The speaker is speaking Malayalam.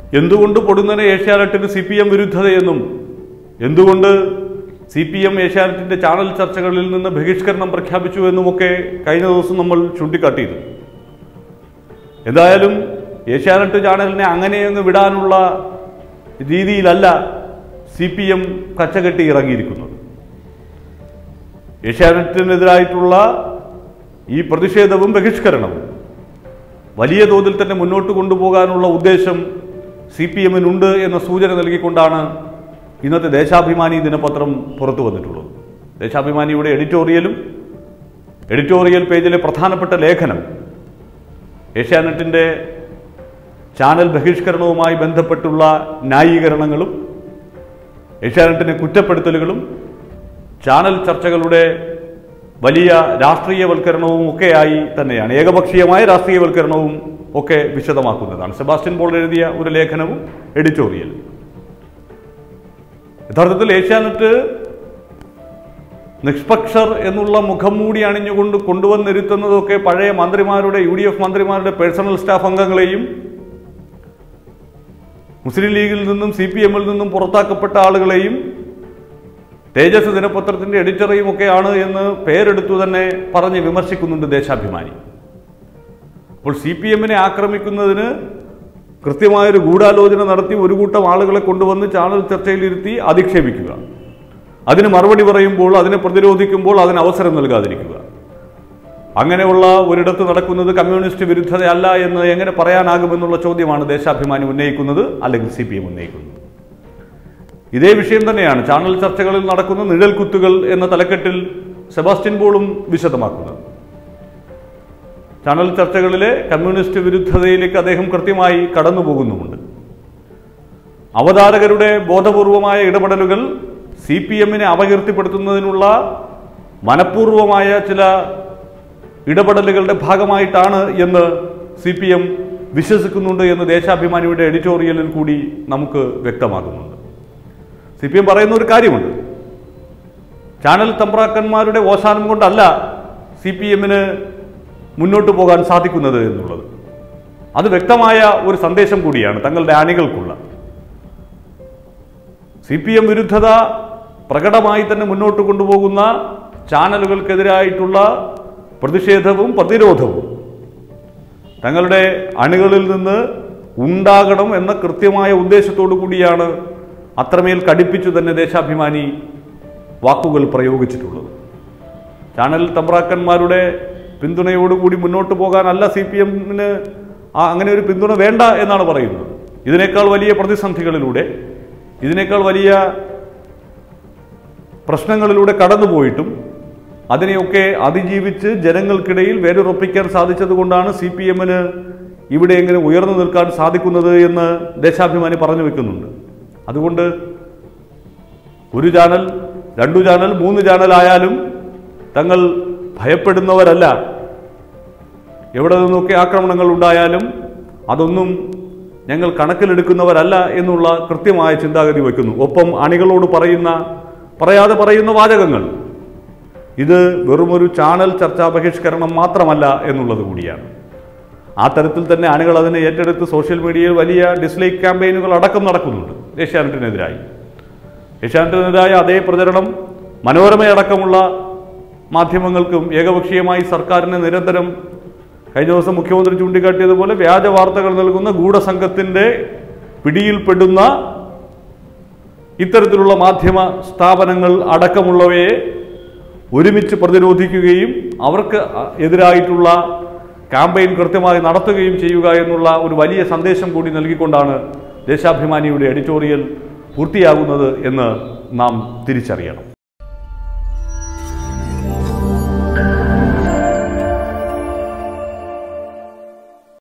എന്തുകൊണ്ട് പൊടുന്നനെ ഏഷ്യാനെറ്റിന് CPM വിരുദ്ധതയെന്നും എന്തുകൊണ്ട് CPM ഏഷ്യാനെറ്റിന്റെ ചാനൽ ചർച്ചകളിൽ നിന്ന് ബഹിഷ്കരണം പ്രഖ്യാപിച്ചു എന്നുമൊക്കെ കഴിഞ്ഞ ദിവസം നമ്മൾ ചൂണ്ടിക്കാട്ടിയിരുന്നു. എന്തായാലും ഏഷ്യാനെറ്റ് ചാനലിനെ അങ്ങനെയൊന്ന് വിടാനുള്ള രീതിയിലല്ല CPM കച്ചകെട്ടി ഇറങ്ങിയിരിക്കുന്നത്. ഏഷ്യാനെറ്റിനെതിരായിട്ടുള്ള ഈ പ്രതിഷേധവും ബഹിഷ്കരണവും വലിയ തോതിൽ തന്നെ മുന്നോട്ട് കൊണ്ടുപോകാനുള്ള ഉദ്ദേശം CPMനുണ്ട് എന്ന സൂചന നൽകിക്കൊണ്ടാണ് ഇന്നത്തെ ദേശാഭിമാനി ദിനപത്രം പുറത്തു വന്നിട്ടുള്ളത്. ദേശാഭിമാനിയുടെ എഡിറ്റോറിയൽ പേജിലെ പ്രധാനപ്പെട്ട ലേഖനം ഏഷ്യാനെറ്റിൻ്റെ ചാനൽ ബഹിഷ്കരണവുമായി ബന്ധപ്പെട്ടുള്ള ന്യായീകരണങ്ങളും ഏഷ്യാനെറ്റിനെ കുറ്റപ്പെടുത്തലുകളും ചാനൽ ചർച്ചകളുടെ വലിയ രാഷ്ട്രീയവൽക്കരണവും ഒക്കെയായി തന്നെയാണ്, ഏകപക്ഷീയമായ രാഷ്ട്രീയവൽക്കരണവും ഒക്കെ വിശദമാക്കുന്നതാണ്. സെബാസ്റ്റ്യൻ പോൾ എഴുതിയ ഒരു ലേഖനവും എഡിറ്റോറിയൽ. യഥാർത്ഥത്തിൽ ഏഷ്യാനെറ്റ് നിഷ്പക്ഷർ എന്നുള്ള മുഖം മൂടി അണിഞ്ഞുകൊണ്ട് കൊണ്ടുവന്നിരുത്തുന്നതൊക്കെ പഴയ മന്ത്രിമാരുടെ UDF മന്ത്രിമാരുടെ പേഴ്സണൽ സ്റ്റാഫ് അംഗങ്ങളെയും മുസ്ലിം ലീഗിൽ നിന്നും CPMൽ നിന്നും പുറത്താക്കപ്പെട്ട ആളുകളെയും തേജസ് ദിനപത്രത്തിന്റെ എഡിറ്ററെയും ഒക്കെയാണ് എന്ന് പേരെടുത്തു തന്നെ പറഞ്ഞ് വിമർശിക്കുന്നുണ്ട് ദേശാഭിമാനി. അപ്പോൾ CPMനെ ആക്രമിക്കുന്നതിന് കൃത്യമായൊരു ഗൂഢാലോചന നടത്തി ഒരു കൂട്ടം ആളുകളെ കൊണ്ടുവന്ന് ചാനൽ ചർച്ചയിലിരുത്തി അധിക്ഷേപിക്കുക, അതിന് മറുപടി പറയുമ്പോൾ, അതിനെ പ്രതിരോധിക്കുമ്പോൾ അതിന് അവസരം നൽകാതിരിക്കുക. അങ്ങനെയുള്ള ഒരിടത്ത് നടക്കുന്നത് കമ്മ്യൂണിസ്റ്റ് വിരുദ്ധതയല്ല എന്ന് എങ്ങനെ പറയാനാകുമെന്നുള്ള ചോദ്യമാണ് ദേശാഭിമാനി ഉന്നയിക്കുന്നത്, അല്ലെങ്കിൽ CPM ഉന്നയിക്കുന്നത്. ഇതേ വിഷയം തന്നെയാണ് ചാനൽ ചർച്ചകളിൽ നടക്കുന്ന നിഴൽക്കുത്തുകൾ എന്ന തലക്കെട്ടിൽ സെബാസ്റ്റ്യൻ പോളും വിശദമാക്കുന്നത്. ചാനൽ ചർച്ചകളിലെ കമ്മ്യൂണിസ്റ്റ് വിരുദ്ധതയിലേക്ക് അദ്ദേഹം കൃത്യമായി കടന്നു പോകുന്നുമുണ്ട്. അവതാരകരുടെ ബോധപൂർവമായ ഇടപെടലുകൾ CPMനെ അപകീർത്തിപ്പെടുത്തുന്നതിനുള്ള മനഃപൂർവമായ ചില ഇടപെടലുകളുടെ ഭാഗമായിട്ടാണ് എന്ന് CPM വിശ്വസിക്കുന്നുണ്ട് എന്ന് ദേശാഭിമാനിയുടെ എഡിറ്റോറിയലിൽ കൂടി നമുക്ക് വ്യക്തമാകുന്നുണ്ട്. CPM പറയുന്ന ഒരു കാര്യമുണ്ട്, ചാനൽ തമ്പ്രാക്കന്മാരുടെ ഓശാനം കൊണ്ടല്ല CPMന് മുന്നോട്ട് പോകാൻ സാധിക്കുന്നത് എന്നുള്ളത്. അത് വ്യക്തമായ ഒരു സന്ദേശം കൂടിയാണ് തങ്ങളുടെ അണികൾക്കുള്ള. CPM വിരുദ്ധത പ്രകടമായി തന്നെ മുന്നോട്ട് കൊണ്ടുപോകുന്ന ചാനലുകൾക്കെതിരായിട്ടുള്ള പ്രതിഷേധവും പ്രതിരോധവും തങ്ങളുടെ അണികളിൽ നിന്ന് ഉണ്ടാകണം എന്ന കൃത്യമായ ഉദ്ദേശത്തോടു കൂടിയാണ് അത്രമേൽ കടുപ്പിച്ചു തന്നെ ദേശാഭിമാനി വാക്കുകൾ പ്രയോഗിച്ചിട്ടുള്ളത്. ചാനൽ തമ്പ്രാക്കന്മാരുടെ പിന്തുണയോടുകൂടി മുന്നോട്ട് പോകാനല്ല CPMന് അങ്ങനെ ഒരു പിന്തുണ വേണ്ട എന്നാണ് പറയുന്നത്. ഇതിനേക്കാൾ വലിയ പ്രതിസന്ധികളിലൂടെ, ഇതിനേക്കാൾ വലിയ പ്രശ്നങ്ങളിലൂടെ കടന്നുപോയിട്ടും അതിനെയൊക്കെ അതിജീവിച്ച് ജനങ്ങൾക്കിടയിൽ വേരുറപ്പിക്കാൻ സാധിച്ചതുകൊണ്ടാണ് CPMന് ഇവിടെ എങ്ങനെ ഉയർന്നു നിൽക്കാൻ സാധിക്കുന്നത് എന്ന് ദേശാഭിമാനി പറഞ്ഞു വെക്കുന്നുണ്ട്. അതുകൊണ്ട് ഒരു ചാനൽ, 2 ചാനൽ, 3 ചാനലായാലും തങ്ങൾ ഭയപ്പെടുന്നവരല്ല. എവിടെ നിന്നൊക്കെ ആക്രമണങ്ങൾ ഉണ്ടായാലും അതൊന്നും ഞങ്ങൾ കണക്കിലെടുക്കുന്നവരല്ല എന്നുള്ള കൃത്യമായ ചിന്താഗതി വയ്ക്കുന്നു. ഒപ്പം അണികളോട് പറയാതെ പറയുന്ന വാചകങ്ങൾ ഇത് വെറുമൊരു ചാനൽ ചർച്ചാ ബഹിഷ്കരണം മാത്രമല്ല എന്നുള്ളത് കൂടിയാണ്. ആ തരത്തിൽ തന്നെ അണികൾ അതിനെ ഏറ്റെടുത്ത് സോഷ്യൽ മീഡിയയിൽ വലിയ ഡിസ്ലൈക്ക് ക്യാമ്പയിനുകൾ അടക്കം നടക്കുന്നുണ്ട്. ഏഷ്യാനെറ്റിനെതിരായ അതേ പ്രചരണം മനോരമയടക്കമുള്ള മാധ്യമങ്ങൾക്കും ഏകപക്ഷീയമായി സർക്കാരിനെ നിരന്തരം കഴിഞ്ഞ ദിവസം മുഖ്യമന്ത്രി ചൂണ്ടിക്കാട്ടിയതുപോലെ വ്യാജ വാർത്തകൾ നൽകുന്ന ഗൂഢസംഘത്തിൻ്റെ പിടിയിൽപ്പെടുന്ന ഇത്തരത്തിലുള്ള മാധ്യമ സ്ഥാപനങ്ങൾ അടക്കമുള്ളവയെ ഒരുമിച്ച് പ്രതിരോധിക്കുകയും അവർക്ക് എതിരായിട്ടുള്ള ക്യാമ്പയിൻ കൃത്യമായി നടത്തുകയും ചെയ്യുക എന്നുള്ള ഒരു വലിയ സന്ദേശം കൂടി നൽകിക്കൊണ്ടാണ് ദേശാഭിമാനിയുടെ എഡിറ്റോറിയൽ പൂർത്തിയാകുന്നത് എന്ന് നാം തിരിച്ചറിയണം.